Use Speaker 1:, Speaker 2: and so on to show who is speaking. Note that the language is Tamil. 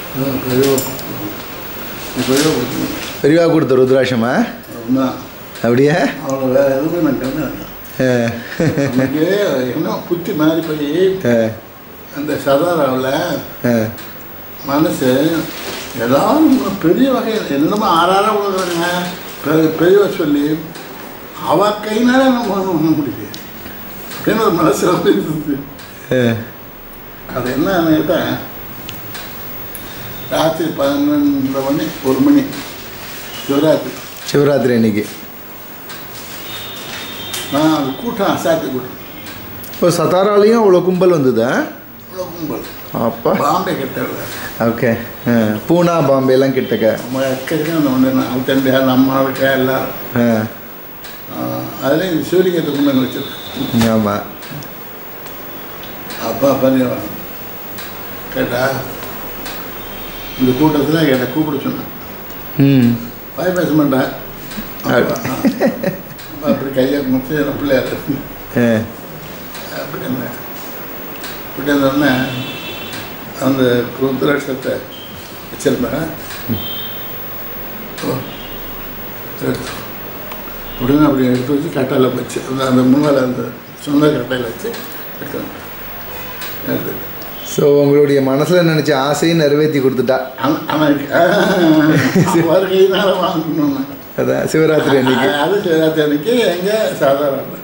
Speaker 1: பெரியவா கொடுத்த ருத்ராட்சமா? அப்படியே
Speaker 2: அவ்வளோ வேறு எதுவுமே நான் கண்ணு என்ன புத்தி மாறி போய் அந்த சதாராவில் மனசு ஏதாவது பெரிய வகையில் என்னமோ ஆறாராக கொடுக்குறாங்க பெரியவா சொல்லி அவள் கையினால நம்ம பண்ண முடியுது அப்படின்னு ஒரு மனசில் இருந்தது. அது என்னன்னு கேட்டால் ராத்திரி 11 மணி 1 மணி
Speaker 1: சிவராத்திரி அன்னைக்கு
Speaker 2: நான் அது கூட்டம் அசாத்தி கூட்டம்.
Speaker 1: இப்போ சதாராலையும் அவ்வளோ கும்பல் வந்ததா?
Speaker 2: அவ்வளோ கும்பல்.
Speaker 1: அப்பா
Speaker 2: பாம்பே கிட்ட
Speaker 1: ஓகே. பூனா பாம்பேலாம் கிட்டக்க
Speaker 2: நம்ம எக்கச்சக்கம் அந்த ஒன்று நான் தம்பியா நம்ம ஆளுக்கா எல்லாரும் அதுலேயும் இந்த சிவலிங்கத்தை கொண்டு வச்சிருக்கேன்.
Speaker 1: ஆமாம்.
Speaker 2: அப்பா பண்ணி கேட்டா இந்த கூட்டத்தில் கேட்ட கூப்பிட சொன்னேன். வாய் பேச மாட்டேன். அப்படி கையை முடிச்சு என்ன பிள்ளையார் அப்படி இப்படி இருந்தோடனே அந்த ருத்ராட்சத்தை வச்சிருந்தேன். அப்படின்னு அப்படி எடுத்து வச்சு கட்டையில் வச்சு அந்த முன்னால் அந்த சொந்த கட்டையில் வச்சு எடுத்து.
Speaker 1: ஸோ உங்களுடைய மனசில் நினச்ச ஆசையை நிறைவேற்றி கொடுத்துட்டா.
Speaker 2: வருகையினால வாங்கணும்னா
Speaker 1: அதான் சிவராத்திரி அன்னைக்கு.
Speaker 2: அது சிவராத்திரி அன்னைக்கு எங்கே சாதாரண